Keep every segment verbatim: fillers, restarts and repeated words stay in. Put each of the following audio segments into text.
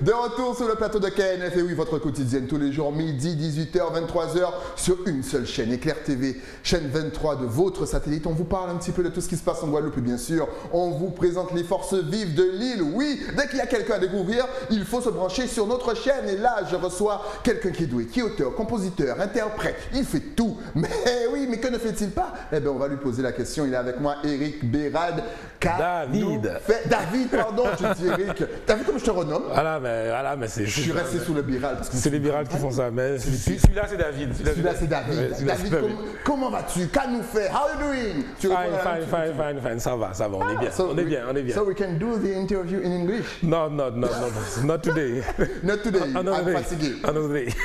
De retour sur le plateau de K N F, et oui, votre quotidienne tous les jours, midi, dix-huit heures, vingt-trois heures, sur une seule chaîne, Éclair T V, chaîne vingt-trois de votre satellite. On vous parle un petit peu de tout ce qui se passe en Guadeloupe, et bien sûr, on vous présente les forces vives de l'île. Oui, dès qu'il y a quelqu'un à découvrir, il faut se brancher sur notre chaîne. Et là, je reçois quelqu'un qui est doué, qui est auteur, compositeur, interprète, il fait tout. Mais oui, mais que ne fait-il pas? Eh bien, on va lui poser la question. Il est avec moi, Eric Bérade. David. Fait... David, pardon, je dis Eric. T'as vu comme je te renomme? Voilà, mais, voilà, mais c'est... Je suis resté sous le Biral. C'est les Birals qui font ça, mais celui-là c'est David. Celui-là c'est David. Ouais, David, com comment vas-tu? Qu'as-nous fait? How are you doing? Tu fine, fine, fine, fine, fine, ça va, ça va, on est bien, so on est we, bien, on est bien. So we can do the interview in English? No, no, no, no, not today. Not today, Another I'm day. fatigué. Another day.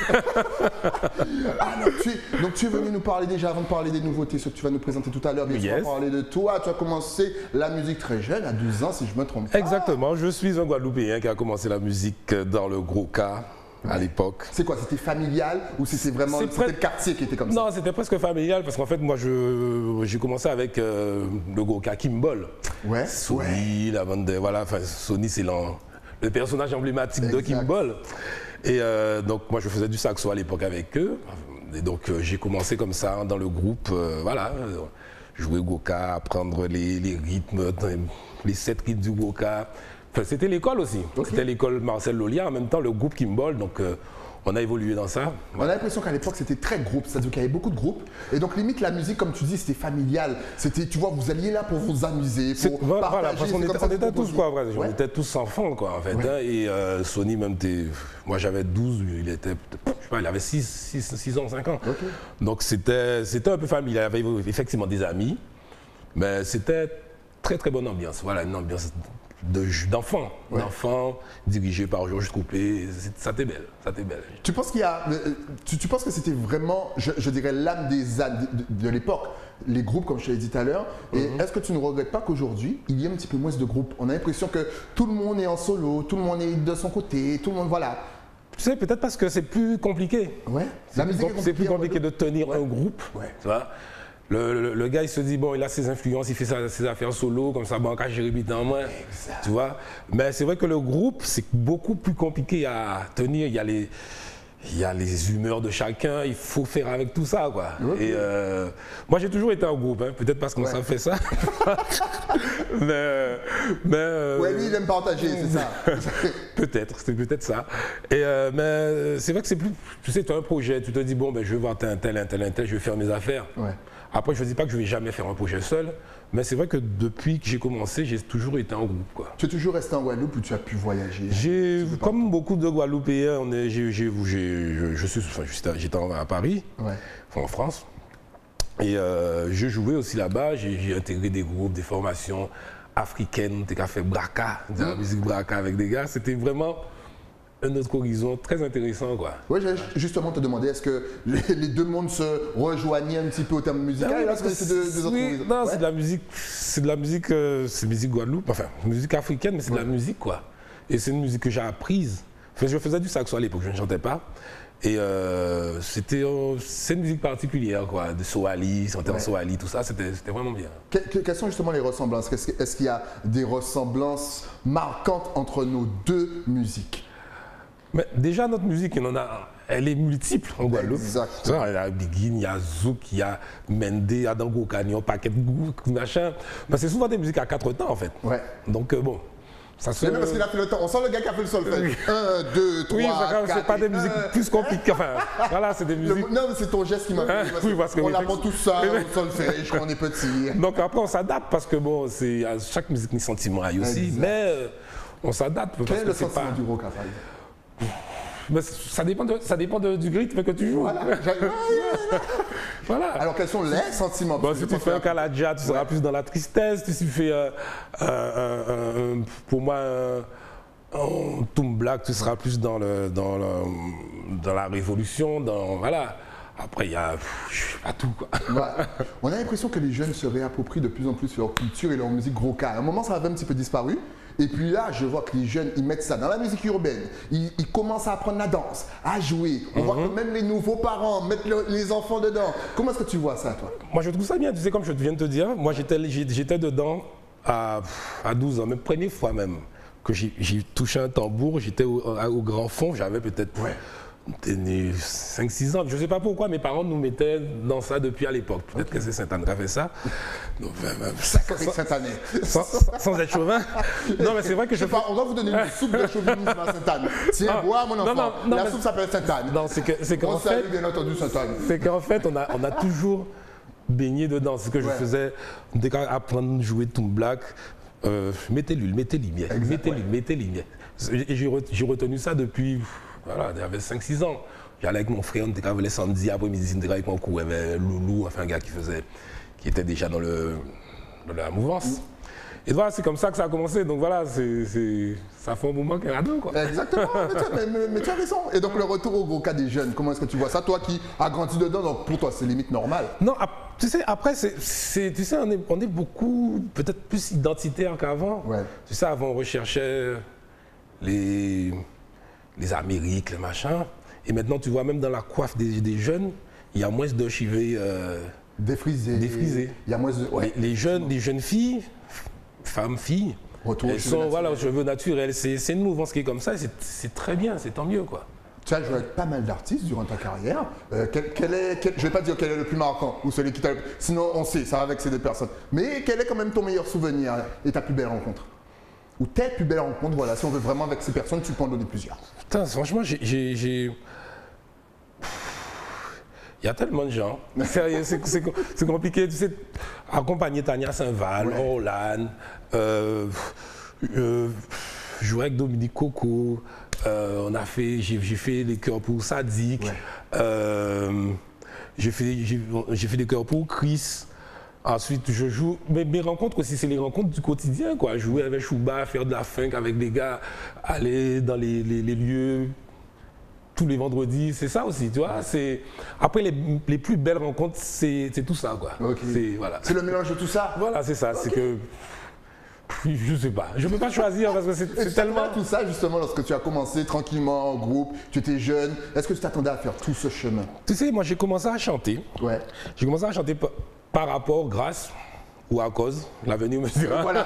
Ah, non, tu es, donc tu es venu nous parler déjà, avant de parler des nouveautés, ce que tu vas nous présenter tout à l'heure, bien sûr, Yes. on va parler de toi. Tu as commencé la musique très jeune, à douze ans si je me trompe pas. Exactement, je suis un Guadeloupéen qui a commencé la musique dans le gros cas. À l'époque. C'est quoi? C'était familial ou c'était vraiment c'était le quartier qui était comme ça? Non, c'était presque familial parce qu'en fait, moi, j'ai commencé avec euh, le gros cas Kimball. Ouais. Sony, ouais. la bande de, voilà, enfin, Sony, c'est le personnage emblématique exact. de Kimball. Et euh, donc, moi, je faisais du saxo à l'époque avec eux. Et donc, euh, j'ai commencé comme ça dans le groupe, euh, voilà, jouer Goka, apprendre les, les rythmes, les sept rythmes du Goka. Enfin, c'était l'école aussi. Okay. C'était l'école Marcel Lolia, en même temps le groupe Kimball, donc euh, on a évolué dans ça. On a l'impression qu'à l'époque c'était très groupe, c'est-à-dire qu'il y avait beaucoup de groupes. Et donc limite la musique, comme tu dis, c'était familial. C'était, tu vois, vous alliez là pour vous amuser, pour voilà, partager. Parce qu'on était, on était tous quoi, ouais. On ouais. était tous enfants quoi en fait. Ouais. Hein, et euh, Sony même, moi j'avais douze, il était, je sais pas, il avait six ans, cinq ans. Okay. Donc c'était, c'était un peu familial. Il y avait effectivement des amis, mais c'était très très bonne ambiance. Voilà, une ambiance d'enfants, ouais. d'enfants dirigés par Georges Coupé, ça t'est belle, ça t'est belle. Tu penses qu'il y a, tu, tu penses que c'était vraiment, je, je dirais, l'âme des ânes de, de, de l'époque, les groupes comme je te l'ai dit tout à l'heure, et mm-hmm. est-ce que tu ne regrettes pas qu'aujourd'hui, il y ait un petit peu moins de groupes? On a l'impression que tout le monde est en solo, tout le monde est de son côté, tout le monde, voilà. Tu sais, peut-être parce que c'est plus compliqué. Ouais. La musique est c'est plus compliqué de tenir ouais. un groupe, ouais. tu vois. Le, le, le gars il se dit bon il a ses influences, il fait sa, ses affaires solo comme ça, banque à Jérémy en moins, tu vois. Mais c'est vrai que le groupe c'est beaucoup plus compliqué à tenir. Il y a les, il y a les humeurs de chacun, il faut faire avec tout ça quoi. Okay. Et euh, moi j'ai toujours été en groupe, hein. Peut-être parce qu'on ouais. s'en fait ça. mais, mais euh, ouais lui il aime partager, c'est ça. Peut-être, c'est peut-être ça. Et euh, mais c'est vrai que c'est plus, tu sais, tu as un projet, tu te dis bon ben je vais voir un tel, un tel, un tel, je vais faire mes affaires. Ouais. Après, je ne dis pas que je ne vais jamais faire un projet seul, mais c'est vrai que depuis que j'ai commencé, j'ai toujours été en groupe. Quoi. Tu es toujours resté en Guadeloupe ou tu as pu voyager? J'ai, comme beaucoup de Guadeloupéens, on est, j'ai, j'ai, j'ai, je, je suis, enfin, j'étais à Paris, ouais. enfin, en France, et euh, je jouais aussi là-bas. J'ai, j'ai intégré des groupes, des formations africaines, on a fait Braka, de la musique Braka avec des gars. C'était vraiment un autre horizon très intéressant quoi. Oui, j'allais justement te demander, est-ce que les, les deux mondes se rejoignaient un petit peu au terme musical? Oui, parce que c'est de, de oui, non, ouais. c'est de la musique, c'est de la musique, euh, c'est musique Guadeloupe, enfin musique africaine, mais c'est ouais. de la musique quoi. Et c'est une musique que j'ai apprise. Enfin, je faisais du saxo à l'époque, je ne chantais pas. Et euh, c'était, euh, c'est une musique particulière quoi, de Soali, chanter ouais. en Soali, tout ça, c'était, c'était vraiment bien. Que, que, quelles sont justement les ressemblances? Est-ce, est-ce qu'il y a des ressemblances marquantes entre nos deux musiques? Mais déjà, notre musique, il en a, elle est multiple en Guadeloupe. Exactement. Il y a Biguine, il y a Zouk, il y a Mende, il y a Dango Canyon, paquet de goût, machin. Mais c'est souvent des musiques à quatre temps, en fait. Ouais. Donc, euh, bon. Ça se... Mais même parce qu'il a fait le temps. On sent le gars qui a fait le solfège. Un, deux, trois, oui, quatre. C'est pas des musiques un... plus compliquées. Enfin, voilà, c'est des musiques. Le... Non, mais c'est ton geste qui m'a fait. Parce oui, parce que on oui, apprend tout ça au solfège quand on est petit. Donc après, on s'adapte parce que bon, c'est chaque musique ni sentiment aille aussi. Exact. Mais euh, on s'adapte. Quel est le sentiment pas... du rock à Paris? Mais ça dépend, de, ça dépend de, du rythme que tu joues. Voilà. Voilà. Alors quels sont les sentiments? Bon, si tu fais un Kaladja, tu seras ouais. plus dans la tristesse. Si tu fais, euh, euh, euh, euh, pour moi, un, un Toum Black, tu seras plus dans, le, dans, le, dans la révolution. Dans, voilà. Après, il y a pas tout. Quoi. Ouais. On a l'impression que les jeunes se réapproprient de plus en plus leur culture et leur musique gros cas. À un moment, ça avait un petit peu disparu. Et puis là, je vois que les jeunes, ils mettent ça dans la musique urbaine. Ils, ils commencent à apprendre la danse, à jouer. On mm-hmm. voit que même les nouveaux parents mettent le, les enfants dedans. Comment est-ce que tu vois ça, toi? Moi, je trouve ça bien. Tu sais, comme je viens de te dire, moi, j'étais, j'étais dedans à, à douze ans, même première fois même. que j'ai touché un tambour, j'étais au, au grand fond, j'avais peut-être ouais. cinq six ans. Je ne sais pas pourquoi mes parents nous mettaient dans ça depuis à l'époque. Peut-être okay. que c'est Sainte-Anne qui a fait ça. Donc, sans, Sainte-Anne. Sans, sans être chauvin. Non, mais c'est vrai que je. je pas, on va vous donner une soupe de chauvinisme à Sainte-Anne. Tiens, ah, bois, mon enfant. Non, non, non, la mais... soupe s'appelle Sainte-Anne. Non, c'est que, qu'en on fait. salue, bien entendu, Sainte-Anne. C'est qu'en fait, on a, on a toujours baigné dedans. Ce que je ouais. faisais, dès qu'on apprendre à jouer Toon Black, euh, mettez l'huile, mettez l'huile, mettez l'huile, mettez l'huile. Et j'ai retenu ça depuis. Voilà, j'avais cinq six ans. J'allais avec mon frère, on était quand les samedis après-midi, on était avec mon cours, il y avait Loulou, enfin un gars qui faisait, qui était déjà dans, le, dans la mouvance. Et voilà, c'est comme ça que ça a commencé. Donc voilà, c'est, c'est, ça fait un moment qu'il y en a deux, quoi. Exactement, mais, mais, mais tu as raison. Et donc le retour au gros cas des jeunes, comment est-ce que tu vois ça? Toi qui as grandi dedans, donc pour toi c'est limite normal. Non, tu sais, après, c'est, c'est, tu sais, on est, on est beaucoup, peut-être plus identitaire qu'avant. Ouais. Tu sais, avant on recherchait les, les Amériques, les machins. Et maintenant, tu vois, même dans la coiffe des, des jeunes, il y a moins de cheveux euh, défrisés. défrisés. Il y a moins de... Ouais. Les, les, jeunes, les jeunes filles, femmes, filles, Retour elles sont voilà, aux cheveux naturels. C'est, c'est une mouvance qui est comme ça et c'est, c'est très bien, c'est tant mieux, quoi. Tu as joué avec pas mal d'artistes durant ta carrière. Euh, quel, quel est, quel, je ne vais pas dire quel est le plus marquant ou celui qui t'a... Sinon, on sait, ça va avec ces deux personnes. Mais quel est quand même ton meilleur souvenir et ta plus belle rencontre? Ou tes plus belles rencontres, voilà, si on veut vraiment avec ces personnes, tu peux en donner plusieurs. Putain, franchement, j'ai... j'ai, j'ai... Il y a tellement de gens. C'est, c'est, c'est, c'est compliqué, tu sais, accompagner Tania Saint-Val, ouais. Orlan, euh, euh, jouer avec Dominique Coco, euh, on a fait, j'ai, j'ai fait des chœurs pour Sadik, ouais. euh, j'ai, fait, j'ai, j'ai fait des chœurs pour Chris. Ensuite, je joue. Mais mes rencontres aussi, c'est les rencontres du quotidien, quoi. Jouer avec Chouba, faire de la funk avec des gars, aller dans les, les, les lieux tous les vendredis, c'est ça aussi, tu vois. C'est... Après, les, les plus belles rencontres, c'est, c'est tout ça, quoi. Okay. C'est, voilà. C'est le mélange de tout ça. Voilà, c'est ça. Okay. C'est que. Je sais pas. Je ne peux pas choisir parce que c'est, c'est tellement. Tout ça, justement, lorsque tu as commencé tranquillement en groupe, tu étais jeune, est-ce que tu t'attendais à faire tout ce chemin? Tu sais, moi, j'ai commencé à chanter. Ouais. J'ai commencé à chanter par, par rapport, grâce ou à cause, l'avenir me dira, voilà.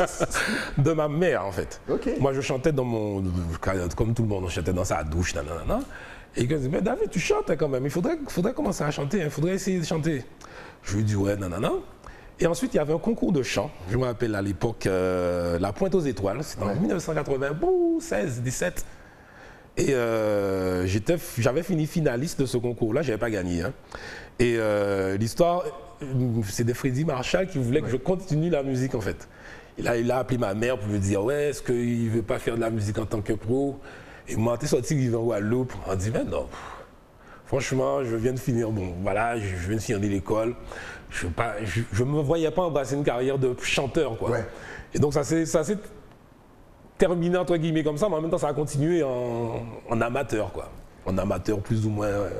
de ma mère, en fait. Okay. Moi, je chantais dans mon. Comme tout le monde, on chantait dans sa douche, nanana. Et il me dit, mais David, tu chantes quand même, il faudrait, faudrait commencer à chanter, il faudrait essayer de chanter. Je lui ai dit, ouais, nanana. Et ensuite, il y avait un concours de chant, je me rappelle à l'époque, euh, La Pointe aux Étoiles, c'était en ouais. dix-neuf cent quatre-vingts, seize, dix-sept. Et euh, j'étais, j'avais fini finaliste de ce concours-là, je n'avais pas gagné. Hein. Et euh, l'histoire, c'est de Freddy Marshall qui voulait ouais. que je continue la musique, en fait. Il a, il a appelé ma mère pour lui dire, ouais, est-ce qu'il ne veut pas faire de la musique en tant que pro? Et moi, t'es sorti, il va en Guadeloupe. On dit, mais non, franchement, je viens de finir, bon, voilà, je viens de finir l'école. Je ne me voyais pas embrasser une carrière de chanteur, quoi. Ouais. Et donc, ça s'est, ça s'est terminé, entre guillemets, comme ça, mais en même temps, ça a continué en, en amateur, quoi. En amateur, plus ou moins. Euh...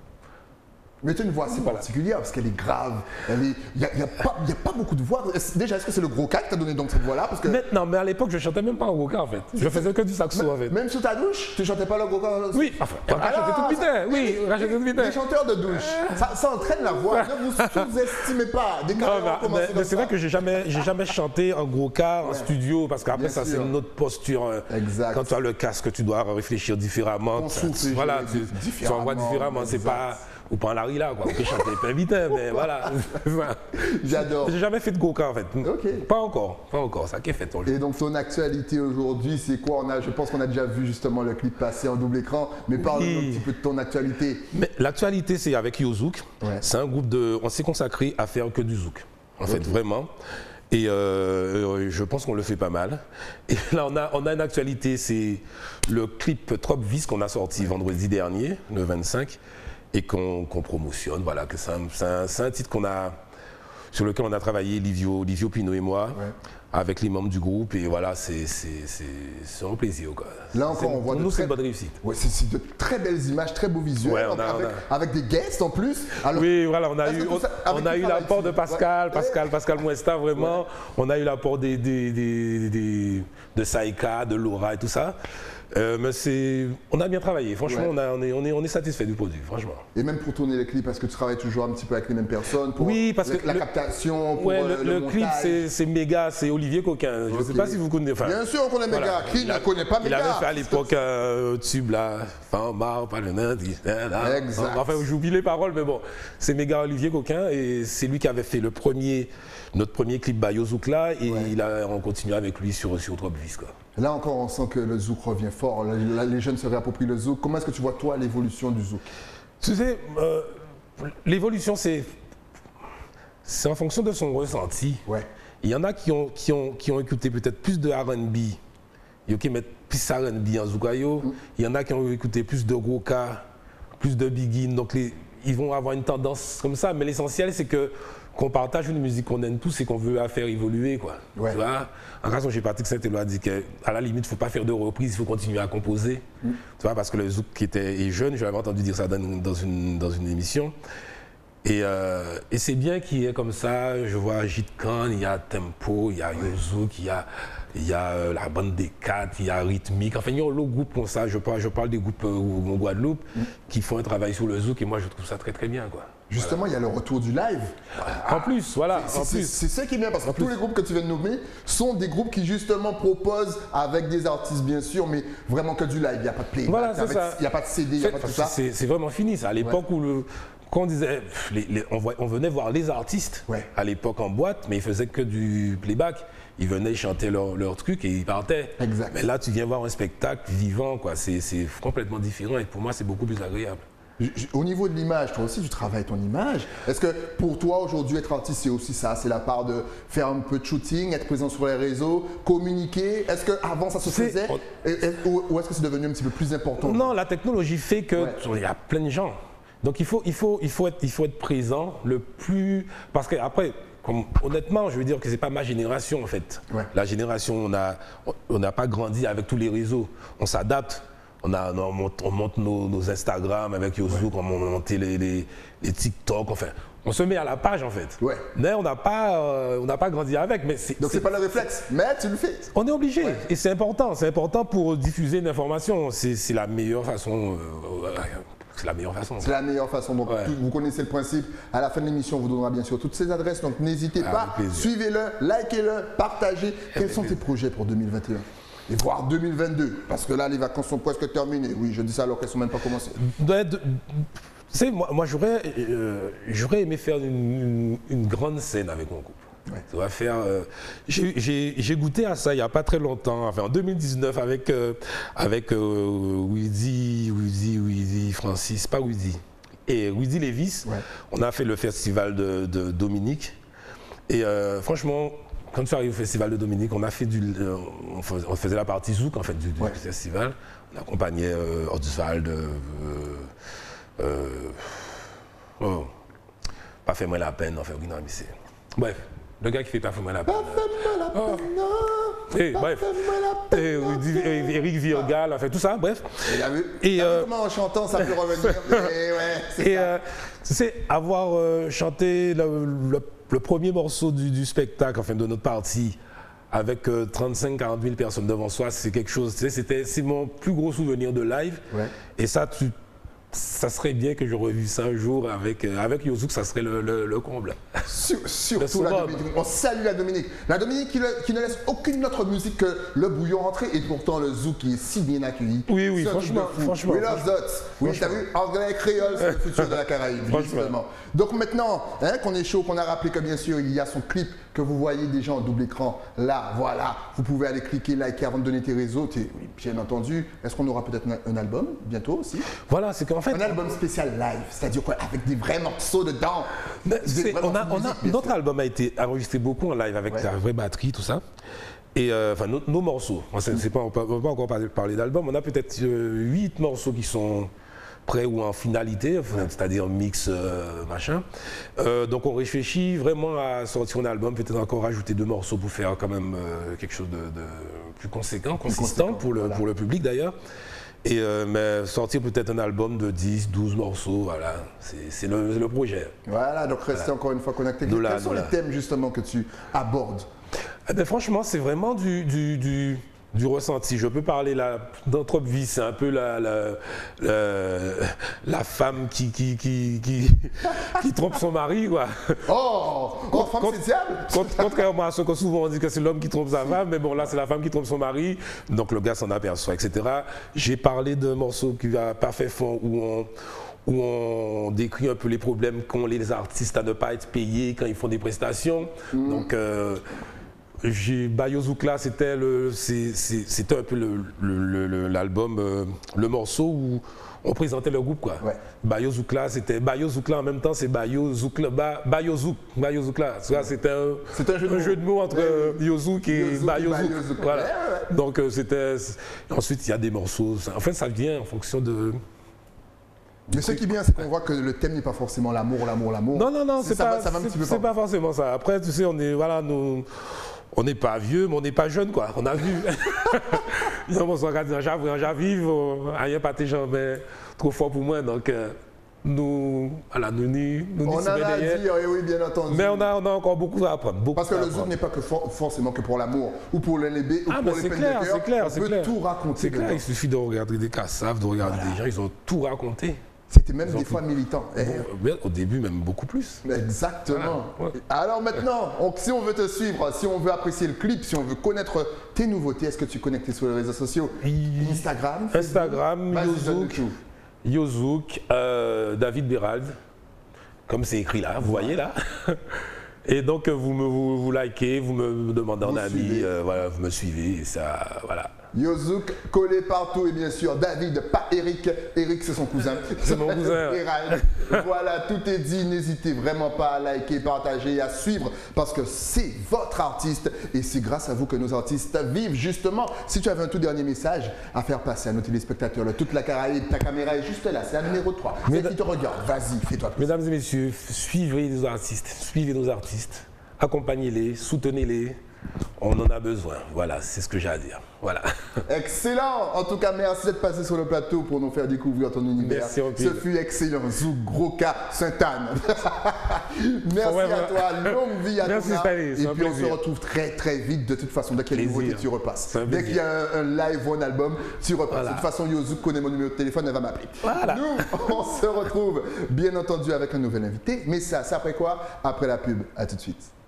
Mais tu as une voix assez voilà. particulière parce qu'elle est grave. Il n'y a, a, a pas beaucoup de voix. Déjà, est-ce que c'est le gros cas qui t'a donné donc cette voix-là parce que... mais, Non, mais à l'époque, je ne chantais même pas en gros cas en fait. Je faisais que du saxo mais, en fait. Même sous ta douche, tu ne chantais pas le gros cas? Oui, enfin, on rachetait tout de suite. Oui, on rachetait tout de suite. Les chanteurs de douche, ça, ça entraîne la voix. Ne vous sous-estimez pas. Des non, mais, mais, mais c'est vrai que j'ai jamais, j'ai jamais chanté en gros cas en ouais. studio parce qu'après, ça, sûr. C'est une autre posture. Exact. Quand tu as le casque, tu dois réfléchir différemment. Souffle, voilà, tu, tu envoies différemment. C'est pas. Ou pas en Larry là, quoi. On peut chanter pas vite, mais voilà. J'adore. J'ai jamais fait de go-kart en fait. Okay. Pas encore, pas encore. Ça qui est fait. Et donc ton actualité aujourd'hui, c'est quoi? On a, je pense qu'on a déjà vu justement le clip passer en double écran, mais parle-nous oui. un petit peu de ton actualité. Mais l'actualité, c'est avec Yozouk. Ouais. C'est un groupe de, on s'est consacré à faire que du zouk, en okay. fait, vraiment. Et euh, je pense qu'on le fait pas mal. Et là, on a, on a une actualité, c'est le clip Trop Vis qu'on a sorti ouais. vendredi dernier, le vingt-cinq. Et qu'on, qu'on promotionne, voilà, que c'est un, c'est, un, c'est un titre qu'on a, sur lequel on a travaillé, Livio, Livio Pinot et moi, ouais. avec les membres du groupe, et voilà, c'est, c'est, c'est, c'est un plaisir, quoi. Là encore, c'est, on voit nous, de c'est très... une bonne réussite. Ouais, c'est, c'est de très belles images, très beaux visuels, ouais, on a, avec, on a... avec des guests en plus. Alors, oui, voilà, on a eu, on, on a eu l'apport de Pascal, ouais. Pascal, Pascal Muesta, vraiment. Ouais. On a eu l'apport des, des, des, des, de Saïka, de Laura et tout ça. Euh, mais c'est, on a bien travaillé, franchement, Ouais. on, a, on, est, on, est, on est satisfait du produit, franchement. Et même pour tourner les clips, est-ce que tu travailles toujours un petit peu avec les mêmes personnes pour Oui, parce la, que la le- captation, pour Ouais, euh, le, le, le clip, montage? c'est c'est méga, c'est Olivier Coquin. Je ne Ok. sais pas si vous connaissez. Enfin, Bien sûr, on connaît voilà. Méga. Qui Il ne a- connaît pas Il Méga? avait fait à l'époque un tube là, fin marre, pas le nain, dit, là, là. Exact. Enfin, j'oublie les paroles, mais bon, c'est méga Olivier Coquin et c'est lui qui avait fait le premier, notre premier clip by Yozouk-là et Ouais. il a, on continue avec lui sur, sur Drop Vis, quoi. Là encore, on sent que le zouk revient fort. Là, là, les jeunes se réapproprient le zouk. Comment est-ce que tu vois, toi, l'évolution du zouk? Tu sais, euh, l'évolution, c'est c'est en fonction de son ressenti. Ouais. Il y en a qui ont, qui ont, qui ont écouté peut-être plus de R and B, et qui mettent plus R and B en Zoukayo. Mm. Il y en a qui ont écouté plus de gros cas, plus de Begin. Donc les, ils vont avoir une tendance comme ça. Mais l'essentiel, c'est que qu'on partage une musique qu'on aime tous et qu'on veut la faire évoluer, quoi. Ouais. Tu vois, en raison, j'ai Patrick Saint-Éloi dit qu'à la limite, il ne faut pas faire de reprises, il faut continuer à composer. Mm. Tu vois, parce que le zouk qui était est jeune, j'avais entendu dire ça dans, dans, une, dans une émission. Et, euh, et c'est bien qu'il y ait comme ça, je vois Jit Khan, il y a Tempo, il y a Yozouk, il y a, il y a euh, la bande des quatre, il y a Rhythmique. Enfin, il y a l'autre groupe comme ça, je parle, je parle des groupes euh, en Guadeloupe Mm. qui font un travail sur le zouk et moi je trouve ça très très bien, quoi. Justement, il y a le retour du live. En plus, voilà, C'est- en C'est plus. c'est ça qui est bien parce que tous les groupes que tu viens de nommer sont des groupes qui justement proposent avec des artistes bien sûr, mais vraiment que du live. Il n'y a pas de playback, Voilà, il n'y a, c'est pas de- ça. il y a pas de C D, il n'y a pas de tout Parce que ça. C'est c'est vraiment fini ça. À l'époque où le, quand on disait, pff, les- les- on, voit- on venait voir les artistes Ouais. à l'époque en boîte, mais ils faisaient que du playback. Ils venaient chanter leur, leur truc et ils partaient. Exact. Mais là, tu viens voir un spectacle vivant, quoi. C'est c'est complètement différent et pour moi, c'est beaucoup plus agréable. J- j- Au niveau de l'image, toi aussi, tu travailles ton image. Est-ce que pour toi, aujourd'hui, être artiste, c'est aussi ça? C'est la part de faire un peu de shooting, être présent sur les réseaux, communiquer? Est-ce qu'avant, ça se C'est- faisait? on- Et- et- Ou ou est-ce que c'est devenu un petit peu plus important? Non, la technologie fait que Ouais. il y a plein de gens. Donc il faut, il faut, il faut, être, il faut être présent le plus. Parce que après, comme, honnêtement, je veux dire que c'est pas ma génération en fait. Ouais. La génération, on a, on n'a pas grandi avec tous les réseaux. On s'adapte. On, a, on monte, on monte nos, nos Instagram avec Yozouk, on monte les, les, les TikTok. Enfin, on se met à la page en fait. Ouais. Mais on n'a pas, euh, on n'a pas grandi avec. Mais c'est, Donc, c'est pas le réflexe, mais tu le fais. on est obligé, Ouais. et c'est important, c'est important pour diffuser une information. C'est c'est la meilleure façon. euh, euh, c'est la meilleure façon. C'est la meilleure façon. Donc, Ouais. tout- vous connaissez le principe. À la fin de l'émission, on vous donnera bien sûr toutes ces adresses. Donc, n'hésitez Avec pas. plaisir. Suivez-le, likez-le, partagez. Quels sont tes projets pour deux mille vingt et un et voire deux mille vingt-deux? Parce que là, les vacances sont presque terminées. Oui, je dis ça alors qu'elles ne sont même pas commencées. De- de- Tu sais, moi, moi j'aurais euh, j'aurais aimé faire une, une- une grande scène avec mon couple. Ouais. Ça va faire. euh, j'ai- J'ai j'ai goûté à ça il n'y a pas très longtemps, enfin en deux mille dix-neuf avec, euh, avec euh, Wheezy, Wheezy, Wheezy, Francis, pas Wheezy, et Wheezy Lévis. Ouais. On a fait le festival de, de Dominique. Et euh, franchement, quand tu arrives au festival de Dominique, on a fait du. euh, on, fais- on faisait la partie zouk en fait du, du Ouais. festival. On accompagnait euh, Oswald. Euh, euh, oh, pas fait moi la peine, enfin, oui, non, mais c'est. Bref, le gars qui fait pas fait moi la peine. Fais-moi la Oh. peine, non. Et, Pas bref. fais-moi la Et, peine, Rudy- et Eric Virgal, enfin tout ça, bref. Et là, vu, Et, t'as vu euh, comment en chantant ça peut revenir? Mais ouais, c'est Et ça. euh, tu sais, avoir euh, chanté le, le- le premier morceau du, du spectacle, enfin de notre partie, avec euh, trente-cinq à quarante mille personnes devant soi, c'est quelque chose, tu sais, c'était, c'est mon plus gros souvenir de live. Ouais. Et ça, tu, ça serait bien que je revive ça un jour avec, euh, avec Yozouk, ça serait le, le- le comble. Sur- surtout Le la summum. Dominique. On salue la Dominique. La Dominique qui, le- qui ne laisse aucune autre musique que le bouillon rentrer et pourtant le zouk qui est si bien accueilli. Oui, oui, C'est un truc franchement, de fou. franchement, We love that. Oui, t'as vu, anglais, créole, c'est le futur de la Caraïbe, Franchement. justement. Donc maintenant, hein, qu'on est chaud, qu'on a rappelé que bien sûr, il y a son clip que vous voyez déjà en double écran. Là, voilà, vous pouvez aller cliquer, liker avant de donner tes réseaux. T'es- oui, bien entendu. Est-ce qu'on aura peut-être un, un album bientôt aussi? Voilà, c'est qu'en fait, Un album spécial live, c'est-à-dire quoi? Avec des vrais morceaux dedans. Mais Des c'est- vrais on a, morceaux de on a- musique, bien notre sûr. album a été enregistré beaucoup en live avec Ouais. la vraie batterie, tout ça. Et euh, enfin, nos, nos morceaux, on ne sait pas, on peut pas encore parler, parler d'album, on a peut-être euh, huit morceaux qui sont prêts ou en finalité, enfin, c'est-à-dire mix, euh, machin. Euh, donc on réfléchit vraiment à sortir un album, peut-être encore rajouter deux morceaux pour faire quand même euh, quelque chose de, de plus conséquent, consistant conséquent, pour, le, voilà. pour le public d'ailleurs. Et euh, mais sortir peut-être un album de dix, douze morceaux, voilà, c'est c'est le, c'est le projet. Voilà, donc restez encore une fois connectés. Nous là, Quels sont nous les là. thèmes justement que tu abordes? Eh ben, franchement, c'est vraiment du, du, du, du ressenti. Je peux parler d'Anthrope Vie, c'est un peu la, la, la, la femme qui, qui, qui, qui, qui trompe son mari, quoi. Oh, oh femme c'est diable. Contrairement à ce que souvent on dit que c'est l'homme qui trompe sa femme, mais bon là c'est la femme qui trompe son mari, donc le gars s'en aperçoit, et cetera. J'ai parlé d'un morceau qui va parfait fond où on où on décrit un peu les problèmes qu'ont les artistes à ne pas être payés quand ils font des prestations. Mmh. Donc, euh, Bayo Zoukla, c'était un peu l'album, le, le, euh, le morceau où on présentait le groupe, quoi. Ouais. Bayo Zoukla, c'était Bayo Zoukla en même temps, c'est Bayo Zoukla, ba, Bayo Zouk, Bayo Zoukla. C'était un, un, jeu, un jeu de mots entre ouais. Yozouk et Yozouk Bayo Zouk. Voilà. Ouais, ouais. Donc, euh, c'était. Ensuite, il y a des morceaux. En fait, ça vient en fonction de. Mais ce qui est bien, c'est qu'on voit que le thème n'est pas forcément l'amour, l'amour, l'amour. Non, non, non, c'est pas, pas, pas forcément ça. Après, tu sais, on est, voilà, nous, on n'est pas vieux, mais on n'est pas jeune, quoi. On a vu. On se regarde, j'arrive, rien pas tes jambes, trop fort pour moi, donc. Euh, Nous, voilà, nous, nous, nous on en a à dire, et oui, bien entendu. Mais on a, on a encore beaucoup à apprendre. Beaucoup Parce que le zouk n'est pas que for forcément que pour l'amour, ou pour l'élébé, ou ah, pour les peines clair, de cœur. Clair, on peut clair. tout raconter. C'est clair, il suffit de regarder des Kassav, de regarder voilà. des gens, ils ont tout raconté. C'était même ils des fois militants. Bon, au début, même beaucoup plus. Exactement. Voilà. Ouais. Alors maintenant, on, si on veut te suivre, si on veut apprécier le clip, si on veut connaître tes nouveautés, est-ce que tu es connecté sur les réseaux sociaux? Instagram, Instagram, Yozouk. Yozouk, euh, David Bérald, comme c'est écrit là, vous voyez là. Et donc vous me vous, vous likez, vous me demandez en ami, euh, voilà, vous me suivez, et ça, voilà. Yozouk collé partout et bien sûr David, pas Eric. Eric c'est son cousin. C'est mon cousin. Voilà, tout est dit. N'hésitez vraiment pas à liker, partager et à suivre parce que c'est votre artiste et c'est grâce à vous que nos artistes vivent justement. Si tu avais un tout dernier message à faire passer à nos téléspectateurs, là, toute la Caraïbe, ta caméra est juste là, c'est la numéro trois. C'est qui te regarde. Vas-y, fais-toi plaisir. Mesdames et messieurs, suivez nos artistes, suivez nos artistes, accompagnez-les, soutenez-les. On en a besoin, voilà, c'est ce que j'ai à dire. Voilà. Excellent. En tout cas, merci d'être passé sur le plateau pour nous faire découvrir ton univers. Merci, ce fut excellent. Zouk, gros cas, Sainte-Anne. Merci ouais, à ouais. toi, longue vie à merci, toi. Stanis, et puis plaisir. on se retrouve très très vite. De toute façon, dès qu'il y a une nouveauté, tu repasses. Dès qu'il y a un, un live ou un album, tu repasses. Voilà. De toute façon, Yozouk connaît mon numéro de téléphone, elle va m'appeler. Voilà. Nous, on se retrouve bien entendu avec un nouvel invité. Mais ça, c'est après quoi? Après la pub. À tout de suite.